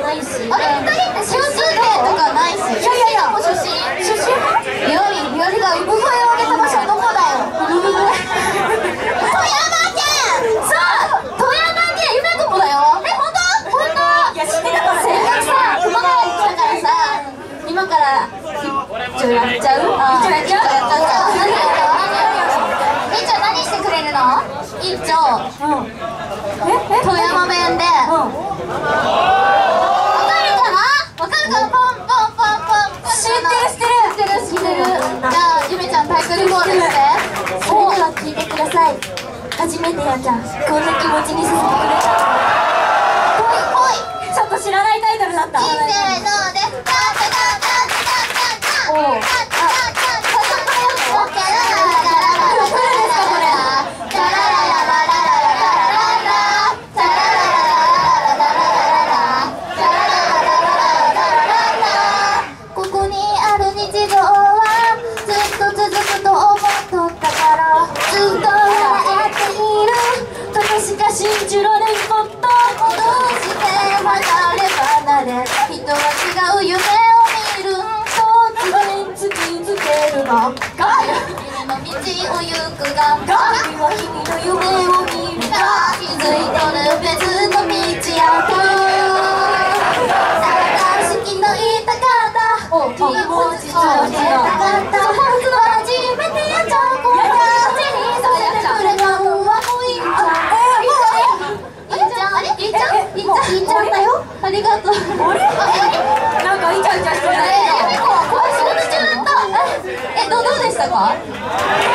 ないし。 あれ、2人って共通点とかないし。いやいやいや、出身リオリが産声を上げた場所はどこだよ。富山県。そう、富山県夢子もだよ。え、本当？ いや、知ってたからせっかくさ、熊谷に来たからさ、今から一応やっちゃう？何やろう？みっちょ何してくれるの？みっちょ富山弁でわかるかな？ポンポンポンポン。知ってる。じゃあゆめちゃんタイトルコールして。 それでは聞いてください。初めてやちゃん、こんな気持ちにさせてくれた。 ほい。 ちょっと知らないタイトルだった。 せーのでここにある日常はずっと続くと思っとったからずっと笑っているとしか信じられんことどうして離れ人は違う夢を見るそう突きつけるの君の道を行くが君は君の夢を見るが気づいとる別の道やと好きの言いたかった気持ちを伝えたかった初めてやっちゃうこれが手にさせてくれたのはもういいんちゃんだよ。ありがとう。あれ？ なんかイチャイチャしてるね。 これ仕事中だった。どうでしたか？